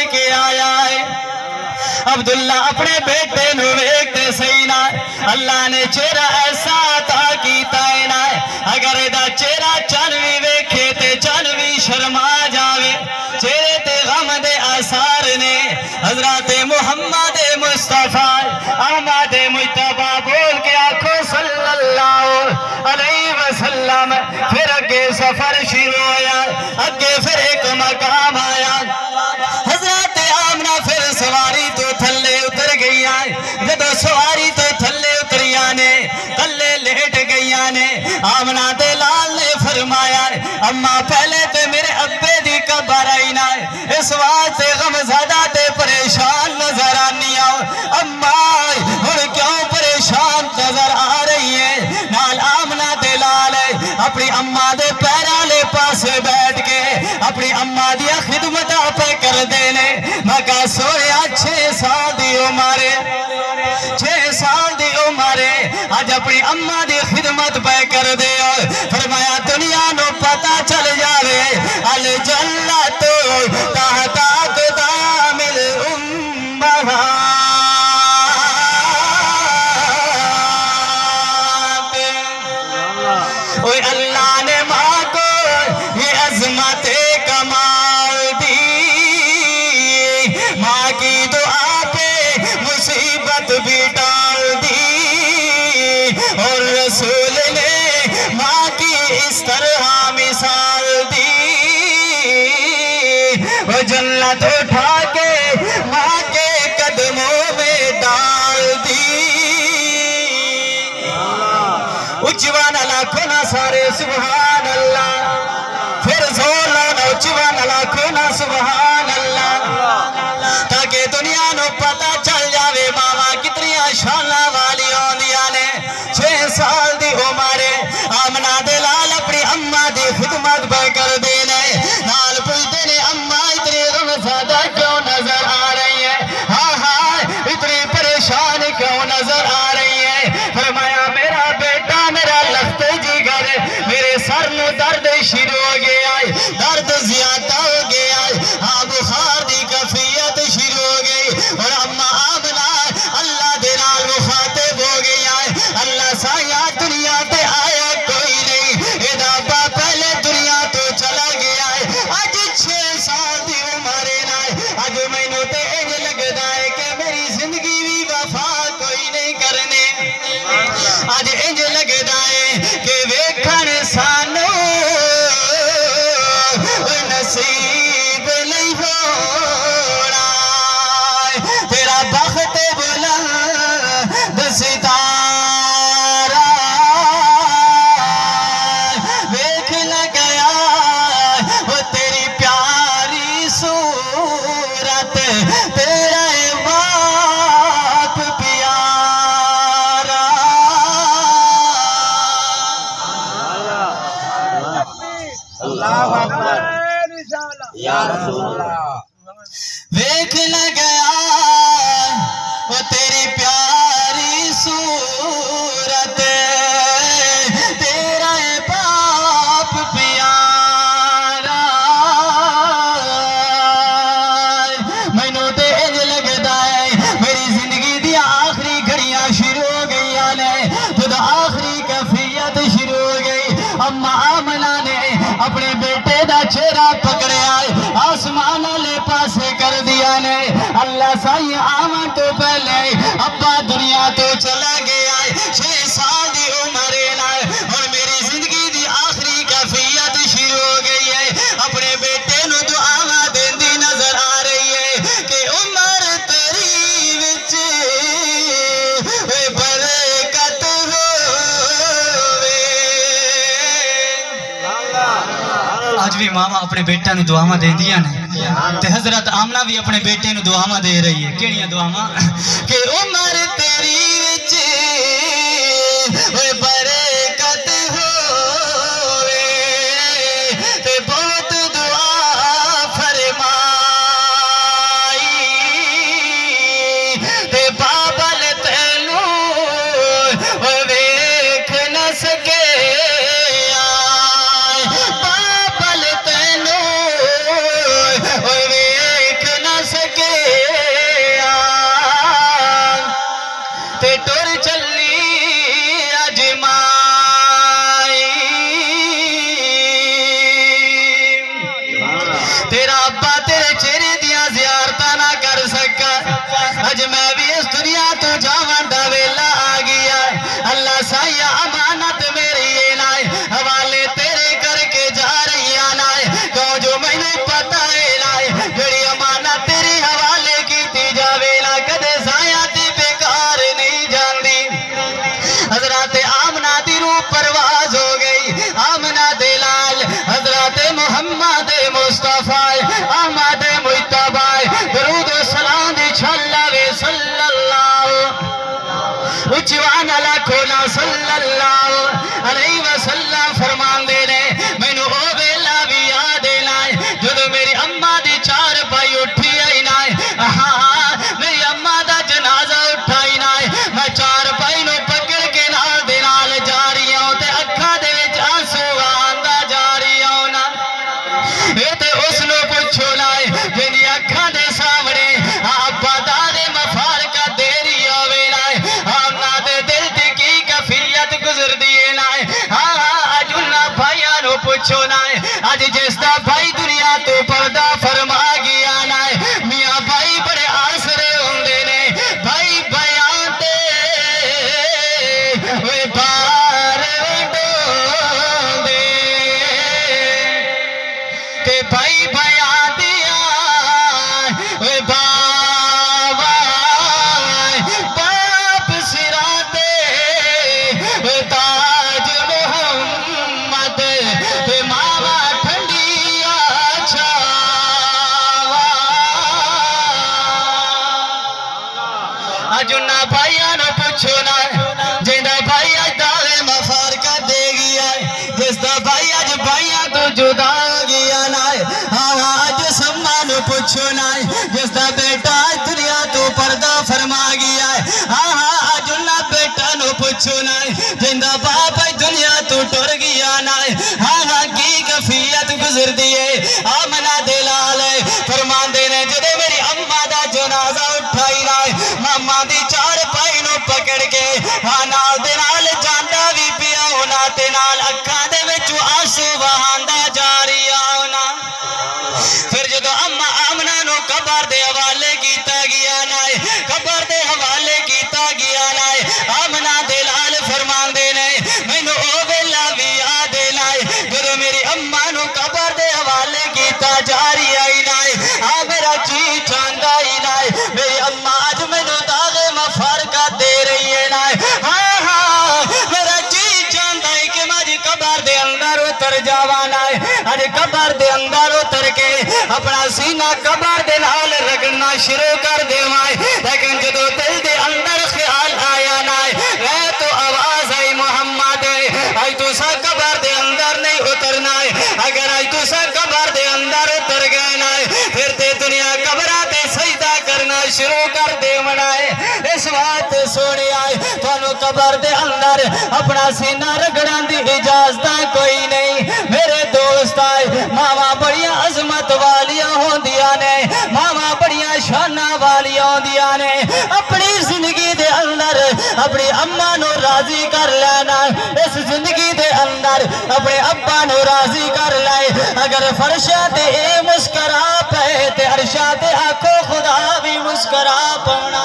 کے آیا ہے عبداللہ اپنے بیٹے نو ویکھتے سہی نہ اللہ نے چہرہ ایسا عطا کیتا ہے نہ اگر دا چہرہ چانوی ویکھے تے چانوی شرما جاوے چہرے تے غم دے آثار نے حضرت محمد مصطفیٰ احمد مجتبیٰ بول کے آنکھوں صلی اللہ علیہ وسلم پھر اگے سفر شروع ہویا اگے پھر ایک مقام آیا حضرت آمنہ پھر سواری تو تھلے اتر گئی آئے جدو سواری تو تھلے اتری آنے تھلے لیٹ گئی آنے آمنہ دے لال نے فرمایا اماں پہلے تے میرے ابے دی قبر آئی نہ اس واسطے غم زدہ تے پریشان نظر آنی آؤ اماں ہن کیوں پریشان نظر آ رہی ہے نال آمنہ دے لال اپنی اماں دے پیرالے پاسے بیٹھ کے اپنی اماں دیا خدمت پہ کر دینے مکہ سویا 6 سال دی عمرے 6 سال دی عمرے آج اپنی اماں دی خدمت پہ کر دے فرمایا دنیا نو پتا چل جاوے الجنت تحت اقدام الامہات اوہ اللہ نے ماں کو یہ عظمت کمال دی ماں کی دعا پہ مصیبت بھی ڈال دی اور رسول نے ماں کی اس طرح مثال دی وہ جنت اٹھا کے ماں کے قدموں میں ڈال دی اچھوان اللہ کھونا سارے سبحان اللہ پھر زور لانا اچھوان اللہ کھونا سبحان اللہ تاکہ دنیا نو پتا چل جاوے ماما کتنی شانہ والی ہوندیاں نے 6 سال دی عمرے آمنہ دے لال اپنی اماں دی خدمت پہ کر دینے نال پوچھتے نے اماں اتنی غم زدہ کیوں نظر آ رہی ہے ہاں ہاں اتنی پریشان کیوں نظر آ رہی ہے فرمایا میرا بیٹا میرا لخت جگر میرے سر نو درد شروع ہو گیا ہے درد زیادہ ہو گیا ہے ہاں بخار دی کفیت شروع ہو گئی اور اماں آمنہ اللہ دے نال مخاطب ہو گیا ہے اللہ سایہ دنیا تے آیا کوئی نہیں ادا با پہلے دنیا تو چلا گیا ہے آج 6 سال دی عمرے نہ آج میں نو تے انج لگدا ہے کہ میری زندگی بھی وفا کوئی نہیں کرنے آج انج لگدا ہے کہ ویکھن سانو نصیب نہیں ہونا تیرا بخت بلند ستارہ ویکھ لگیا وہ تیری پیاری صورت تیرا باپ پیارا اللہ اکبر یا رسول اللہ ویکھ لگیا وہ تیری پیاری صورت تیرا باپ پیارا مینوں تے انج لگدا ہے میری زندگی دی آخری گھڑیاں شروع ہو گئیاں نے جدو آخری کیفیت شروع ہو گئی اماں آمنہ نے اپنے بیٹے دا چہرہ پکڑیا آسمان والے پاسے کر دیا نے اللہ سائی آمن تو پہلے ابا دنیا تو چلا گیا 6 سال دی عمرے نہ اور میری زندگی دی آخری کیفیت شروع ہو گئی ہے اپنے بیٹے نو دعاواں دیندی نظر آ رہی ہے کہ عمر تیری وچ برکت ہووے آج بھی ماما اپنے بیٹا نو دعاواں دیندیاں نے تے حضرت آمنہ بھی اپنے بیٹے نو دعاواں دے رہی ہے کیڑیاں دعاواں کہ عمر تیری وچ برکت ہووے تے بہت دعا فرمائی تے بابل تینوں ویکھ نہ سکے بابل تینوں ویکھ نہ سکے صلی اللہ علیہ وسلم فرمان دے رہے مینو او ویلا بھی یاد ہے جدو میری اماں دی چار پائی اٹھی آئی نہ میری اماں دا جنازہ اٹھائی نہ میں چار پائی نو پکڑ کے نال دے نال جا رہی ہوں تے اکھاں دے وچ آنسو آندا جا رہی ہوں نا اے تے اس نو پوچھو نہ جنی اکھاں دے سامنے ابا دادے مفارقہ دے رہی ہوے نہ انہاں دے دل تے کی کیفیت گزر دیے نہ اج انہاں بھائیاں نو پوچھو نہ اج جس دا بھائی دنیا تو پردہ فرما گیا نہ میاں بھائی بڑے آسرے ہوندے نے بھائی بیان تے وے بار ڈوندے تے بھائی بیان دیا وے بابا باپ سراں تے وے تاج محمد تے ماوا ٹھنڈیا چھاوا اج انہاں بھائیاں نو پوچھو نا جیندا بھائی اج داوے مفارقہ دے گیا جس دا بھائی اج بھائیاں تو جدا ہو گیا نا اج سما نو پوچھو نا جس دا بیٹا اج دنیا تو پردہ فرما گیا اج انہاں بیٹا نو پوچھو نا جیندا باپ اج دنیا تو ٹر گیا نا کی کیفیت گزر دیے آمنہ دے لال فرمان دے نے جدے میری اماں دا جنازہ اٹھائی نا ماما دی چار پائی نو پکڑ کے نال دے نال جاندا وی پیا ہونا تے نال اکھاں دے وچ آنسو بہاندا جا رہی ہونا پھر جدو اماں آمنہ نو قبر دے حوالے کیتا گیا نا قبر دے حوالے کیتا گیا نا آمنہ دے لال فرمان دے نے مینوں او ویلا وی یاد ہے نا جدو میری اماں نو قبر دے حوالے کیتا جا رہی آئی نا میرا جی چاہندا ہی نا میری اماں اج مینوں داغے مفارقہ دے رہی ہے نا میرا جی چاہندا ہے کہ میں جی قبر دے اندر اتر جاواں نا اج قبر دے اندر اتر کے اپنا سینہ قبر دے نال رگڑنا شروع کر دیواں لیکن جدو دل دے اندر خیال آیا نا اے تو آواز آئی محمد آئی تو سا قبر دے اندر نہیں اترنا اگر آئی تو سا قبر دے اندر اتر گئے نا پھر تے دنیا قبرہ تے سجدہ کرنا شروع کر دے منائے اس بات سوڑے آئے تو قبر دے اندر اپنا سینہ رگڑان دی اجازتہ کوئی نہیں میرے دوست آئے ماما بڑیاں عظمت والیاں ہوں دیا نے ماما بڑیاں شانہ والیاں ہوں دیا نے اپنی زندگی دے اندر اپنی اماں نو راضی کر لینا اس زندگی دے اندر اپنے ابا نو راضی کر لائے اگر فرشہ تے اے مسکرا پہ تے عرشہ تے آنکھوں خدا بھی مسکرا پونا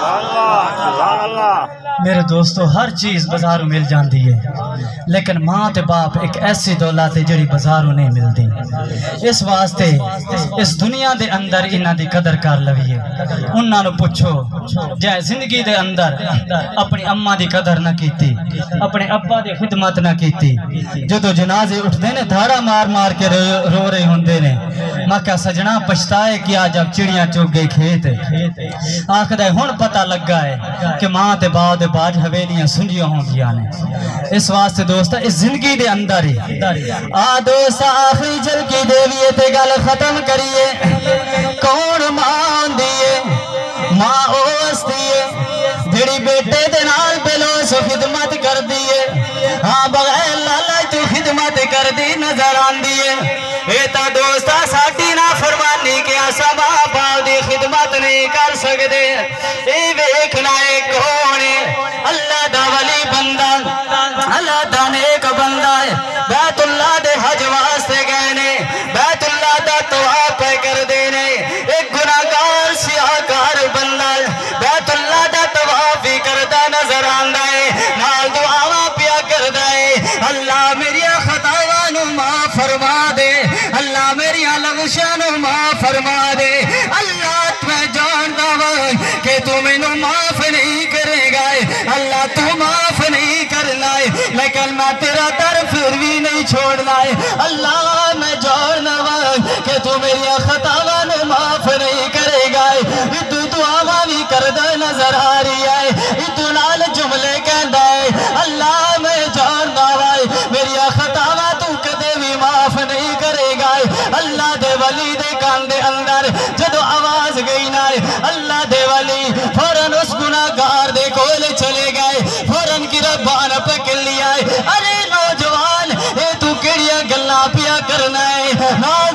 میرے دوستو ہر چیز بازاروں مل جاندی ہے لیکن ماں تے باپ ایک ایسی دولت ہے جڑی بازاروں نہیں ملتی اس واسطے اس دنیا دے اندر انہاں دی قدر کر لویے انہاں نو پوچھو جے زندگی دے اندر اپنی اماں دی قدر نہ کیتی اپنے ابا دی خدمت نہ کیتی جدو جنازے اٹھتے نے دھاڑا مار مار کے رو رہے ہوندے نے ماں کا سجنا پچھتائے کیا جب چڑیاں چوگ گئی کھیت آخدہ ہن پتہ لگا ہے کہ ماں تے باپ دے باج حویلیاں سنجیاں ہوں گیا نے اس واسطے دوستا اس زندگی دے اندر ہی دوستا آخری جل کی دیویے تے گل ختم کریے کون ماں دیئے ماں اوس دیئے جڑی بیٹے دے نال بلو سو خدمت کر دیئے بغیر لالا تو خدمت کر دی نظر آن دیئے ایتا دوستا ساٹی نا فرمانی کیا سا ماں باپ دی خدمت نہیں کر سکتے اے ویکھنا اے کونے اللہ دا ولی بندہ اللہ دا نیک بندہ ہے بیت اللہ دے حج واسطے گئے بیت اللہ دا طواف پہ کر دینے ایک گناہگار سیاہکار بندہ بیت اللہ دا طواف بھی کردہ نظر آندہ ہے نال دعاواں پیا کردہ ہے اللہ میری خطاوانو معاف فرما دے اللہ میری لغشانو معاف فرما دے اللہ تمہیں جانتا ہوں کہ تو میں نو معاف نہیں کرے گا اللہ تو معاف نہیں کرنا ہے لیکن میں تیرا در پھر بھی نہیں چھوڑنا ہے اللہ میں جاننا ہوں کہ تو میری خطاوانو معاف نہیں کرے گا تو دعاواں بھی کردہ نظر آ رہی ہے تو نال جملے کہندہ ہے اللہ کرنا ہے، ناز